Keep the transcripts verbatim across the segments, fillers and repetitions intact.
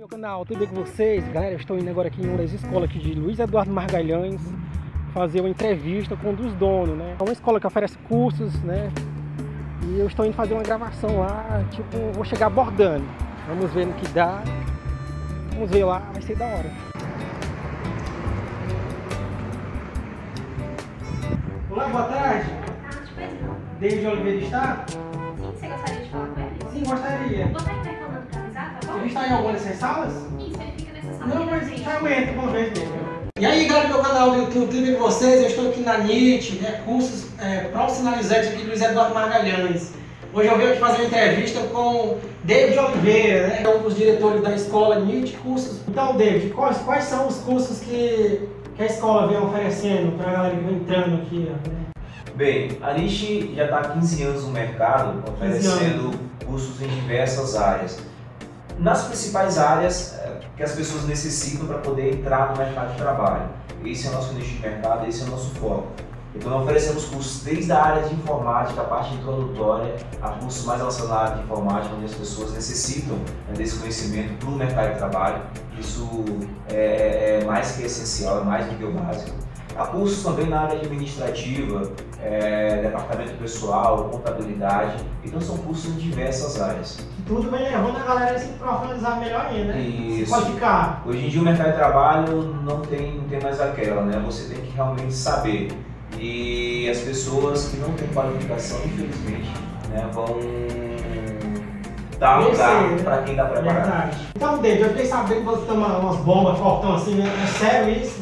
meu canal, tudo bem com vocês? Galera, eu estou indo agora aqui em uma das escolas aqui de Luiz Eduardo Magalhães fazer uma entrevista com um dos donos, né? É uma escola que oferece cursos, né? E eu estou indo fazer uma gravação lá, tipo, vou chegar abordando. Vamos ver no que dá. Vamos ver lá, vai ser da hora. Olá, boa tarde. David Oliveira está? Sim, você gostaria de falar com ele? Sim, gostaria. Você está reclamando para avisar, tá bom? Ele está em alguma dessas salas? Isso, ele fica nessa sala. Não, mas já aguenta uma vez mesmo. E aí, galera do meu canal do YouTube, tudo bem com vocês? Eu estou aqui na N I T, né, cursos é, profissionalizantes aqui do Luiz Eduardo Magalhães. Hoje eu venho aqui fazer uma entrevista com David Oliveira, né, que é um dos diretores da escola N I T Cursos. Então, David, quais, quais são os cursos que, que a escola vem oferecendo para a galera que vem entrando aqui? Né? Bem, a N I T já está há quinze anos no mercado, oferecendo cursos em diversas áreas. Nas principais áreas que as pessoas necessitam para poder entrar no mercado de trabalho. Esse é o nosso nicho de mercado, esse é o nosso foco. Então nós oferecemos cursos desde a área de informática, a parte introdutória, a cursos mais relacionados à informática, onde as pessoas necessitam, né, desse conhecimento para o mercado de trabalho. Isso é, é mais que essencial, é mais do que o básico. Há cursos também na área administrativa, é, departamento pessoal, contabilidade. Então são cursos em diversas áreas. Tudo vem levando a galera a se profissionalizar melhor ainda, né? Isso. Se qualificar. Hoje em dia o mercado de trabalho não tem, não tem mais aquela, né? Você tem que realmente saber. E as pessoas que não têm qualificação, infelizmente, né, vão dar lugar para quem está preparado. Verdade. Então, David, eu fiquei sabendo que você tem uma, umas bombas fortão assim, né? É sério isso?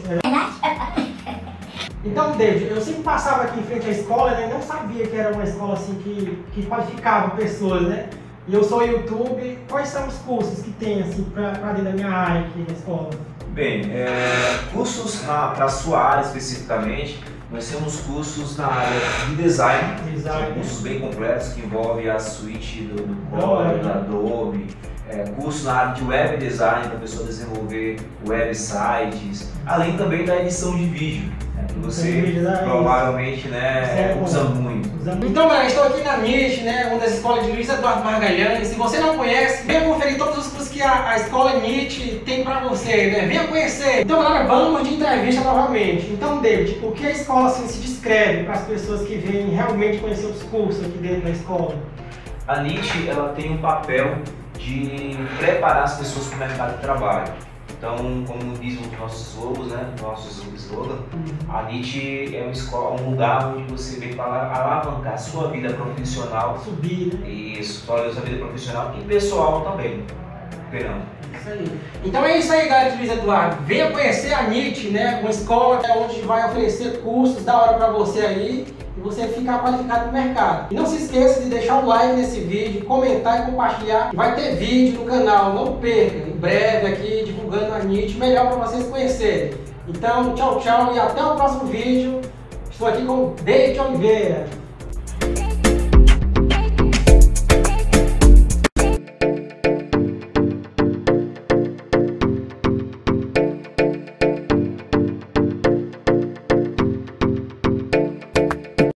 Então, David, eu sempre passava aqui em frente à escola, né, e não sabia que era uma escola assim que, que qualificava pessoas, né? E eu sou YouTube. Quais são os cursos que tem assim para dentro da minha área aqui na escola? Bem, é, cursos para a sua área especificamente, nós temos cursos na área de design, design. São cursos bem completos que envolvem a suíte do, do Core, da Adobe, é, curso na área de web design para a pessoa desenvolver websites, além também da edição de vídeo, né, que você vídeo, né? Provavelmente, né, é, usa muito. Então, galera, estou aqui na N I T, né, uma das escolas de Luiz Eduardo Magalhães. Se você não conhece, venha conferir todos os cursos que a, a escola N I T tem para você, né? Venha conhecer. Então, galera, vamos de entrevista novamente. Então, David, o que a escola assim, se descreve para as pessoas que vêm realmente conhecer os cursos aqui dentro da escola? A N I T, ela tem um papel de preparar as pessoas para o mercado de trabalho. Então, como diz um dos nossos slogans, né, nossos slogan, a N I T é uma escola, um lugar onde você vem para alavancar a sua vida profissional. Subir, né? Isso, sua vida profissional e pessoal também. Verão. Isso aí. Então é isso aí, galera de Luiz Eduardo. Venha conhecer a N I T, né, uma escola onde vai oferecer cursos da hora para você aí e você ficar qualificado no mercado. E não se esqueça de deixar um like nesse vídeo, comentar e compartilhar. Vai ter vídeo no canal, não perca. Em breve aqui divulgando a N I T melhor para vocês conhecerem. Então, tchau, tchau e até o próximo vídeo. Estou aqui com David Oliveira.